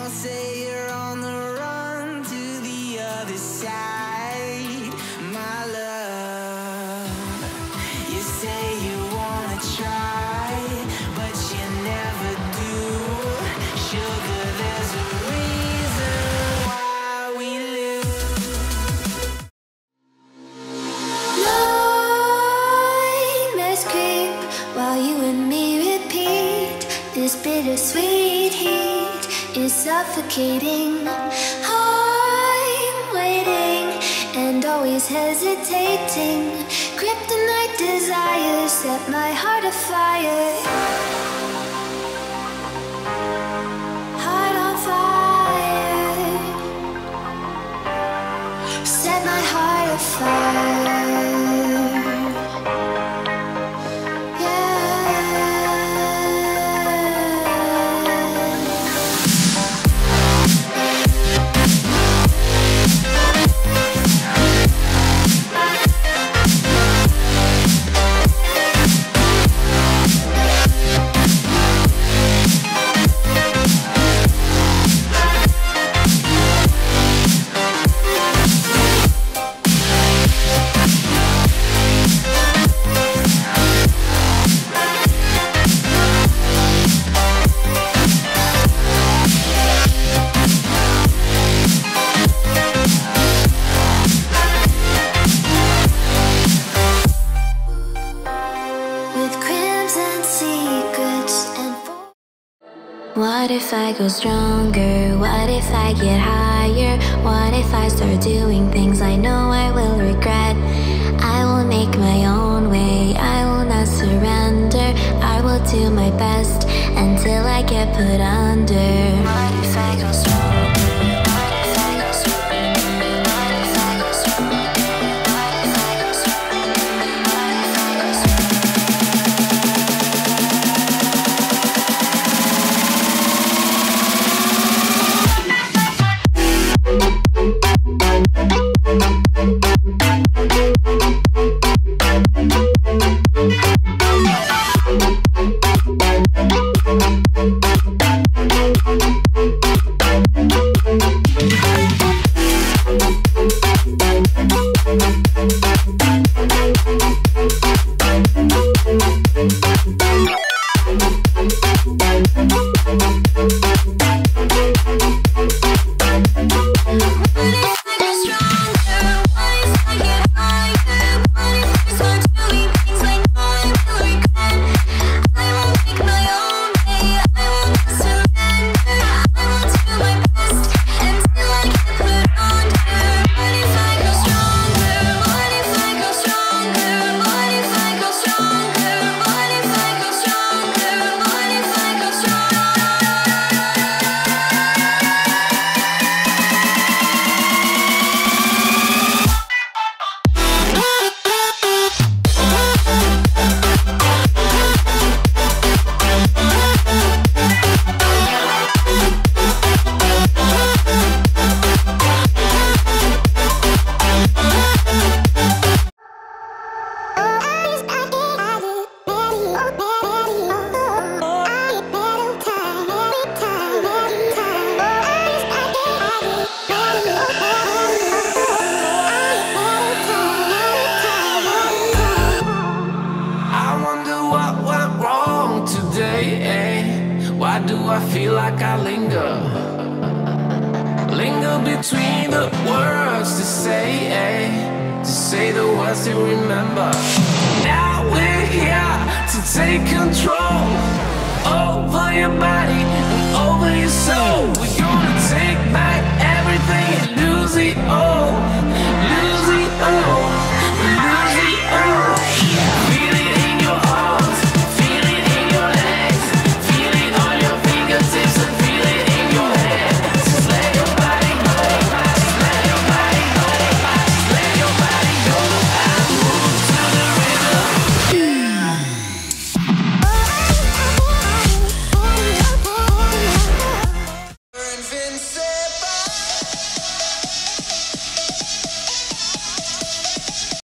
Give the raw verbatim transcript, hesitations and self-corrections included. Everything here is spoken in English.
Don't say you're on the run to the other side, my love. You say you wanna try, but you never do. Sugar, there's a reason why we lose. Nightmares creep while you and me repeat. This bittersweet heat is suffocating. I'm waiting and always hesitating. Kryptonite desires set my heart afire. Heart on fire. Set my heart afire. What if I go stronger? What if I get higher? What if I start doing things I know I will regret? I will make my own way, I will not surrender. I will do my best until I get put under. What if I go stronger? Why do I feel like I linger? Linger between the words to say, eh? To say the words to remember. Now we're here to take control.